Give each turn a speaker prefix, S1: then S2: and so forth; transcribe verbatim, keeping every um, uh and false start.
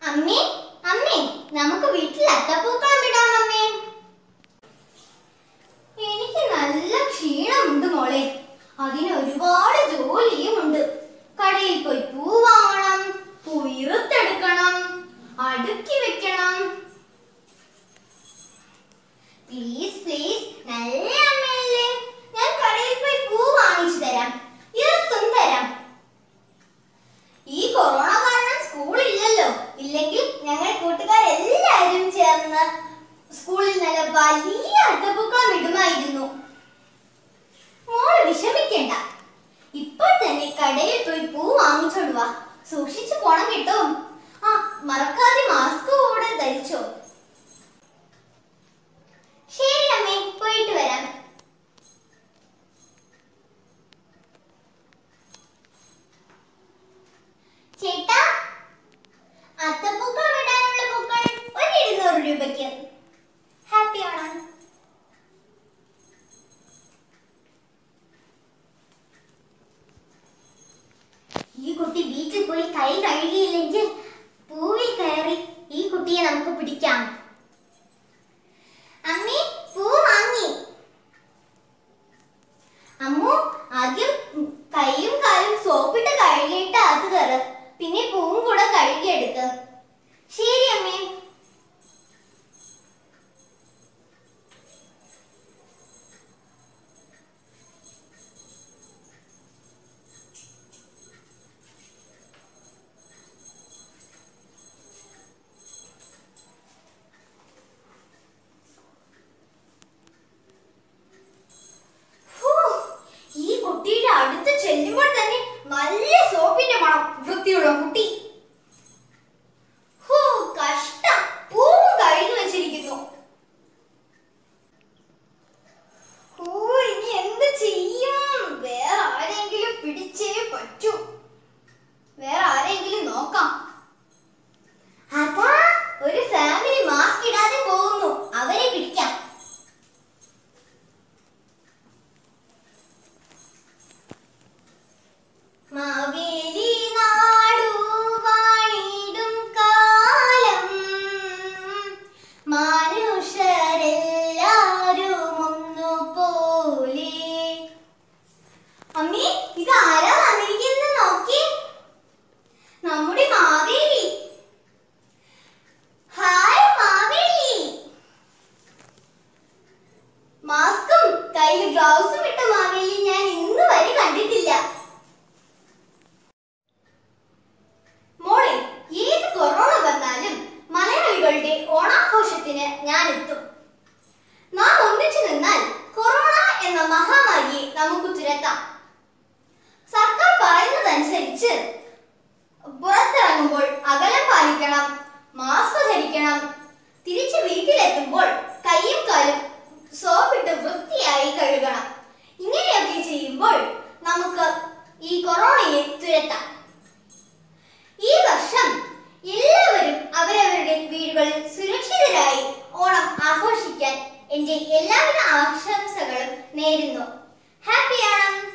S1: അമ്മേ അമ്മേ നമുക്ക് വീട്ടിൽ അത്തപ്പൂക്കളം ഇടാം അമ്മേ. എനിക്ക് നല്ല ക്ഷീണമുണ്ട് മോളെ. അതിന് ഒരുപാട് ജോലിയും ഉണ്ട്. കടയിൽ പോയി പൂ വാങ്ങണം, പൂ ഇറുത്തെടുക്കണം, അടുക്കി വെക്കണം. പ്ലീസ് പ്ലീസ് നല്ല അമ്മയല്ലേ, ഞാൻ കടയിൽ പോയി പൂ വാങ്ങിച്ചു തരാം, ഇറുത്തും തരാം. ഈ കൊറോണ കാരണം സ്കൂളില്ലല്ലോ. ഇല്ലെങ്കിൽ ഞങ്ങൾ കൂട്ടുകാരെല്ലാവരും ചേർന്ന് സ്കൂളിൽ നല്ല വലിയ അത്തപ്പൂക്കളം ഇടുമായിരുന്നു. മോള് വിഷമിക്കേണ്ട, ഇപ്പോൾ തന്നെ കടയിൽ പോയി പൂ വാങ്ങിച്ചോണ്ട് വാ. സൂക്ഷിച്ചു പോണം കേട്ടോ. ആ മറക്കാതെ മാസ്ക് കൂടെ ധരിച്ചോ. ശരി അമ്മേ, പോയിട്ട് വരാം. ചേട്ടാ, അത്തപ്പൂക്കളം ഇടാനുള്ള പൂക്കൾ ഒരു ഇരുന്നൂറ് രൂപയ്ക്ക്. ഹാപ്പി ഓണം. ഈ കുട്ടി വീട്ടിൽ പോയി കൈ കഴുകിയില്ലെങ്കിൽ പൂവിൽ കയറി ഈ കുട്ടിയെ നമുക്ക് പിടിക്കാം. അമ്മേ, പൂ വാങ്ങി. അമ്മു, ആദ്യം കൈയും കാലും സോപ്പിട്ട് കഴുകിയിട്ട് അത് കയറ്, പിന്നെ പൂവും കൂടെ കഴുകിയെടുക്ക്. ശരി അമ്മേ. ഈ കുട്ടിയുടെ അടുത്ത് ചെല്ലുമ്പോൾ തന്നെ നല്ല സോപ്പിന്റെ മണം. വൃത്തിയുള്ള കുട്ടി. ഹോ, കഷ്ടം, പൂവും കഴുകി വെച്ചിരിക്കുന്നു. ഓ, ഇനി എന്ത് ചെയ്യും? വേറെ ആരെങ്കിലും പിടിച്ചേ പറ്റൂ. വേറെ ആരെങ്കിലും നോക്കാം. അതാ ഒരു ഫാമിലി മാസ്ക് ഇടാതെ പോകുന്നു. അവരെ പിടിക്കാം. മാവേലി നാടു വാണിടും കാലം മനുഷ്യരെല്ലാരും ഒന്നുപോലെ. അമ്മേ, ഇത് ആരാ വന്നിരിക്കുന്നത് നോക്കി. നമ്മുടെ മാവേലി. ഹായ് മാവേലി. മാസ്കും കയ്യിൽ ഗ്ലൗസും ഇട്ട മാവേലി ഞാൻ ഇന്ന് വരെ കണ്ടിട്ടില്ല. മോളെ, ഏത് കൊറോണ വന്നാലും മലയാളികളുടെ ഓണാഘോഷത്തിന് ഞാൻ എത്തും. നാം ഒന്നിച്ചു നിന്നാൽ കൊറോണ എന്ന മഹാമാരിയെ നമുക്ക് തുരത്താം. സർക്കാർ പറയുന്നതനുസരിച്ച് പുറത്തിറങ്ങുമ്പോൾ അകലം പാലിക്കണം, മാസ്ക് ധരിക്കണം. തിരിച്ച് വീട്ടിലെത്തുമ്പോൾ കൈയും കാലും സോപ്പിട്ട് വൃത്തിയായി കഴുകണം. ഇങ്ങനെയൊക്കെ ചെയ്യുമ്പോൾ നമുക്ക് ഈ കൊറോണയെ തുരത്താം. ഈ വർഷം എല്ലാവരും അവരവരുടെ വീടുകളിൽ സുരക്ഷിതരായി ഓണം ആഘോഷിക്കാൻ എന്റെ എല്ലാവിധ ആശംസകളും നേരുന്നു. ഹാപ്പി ഓണം.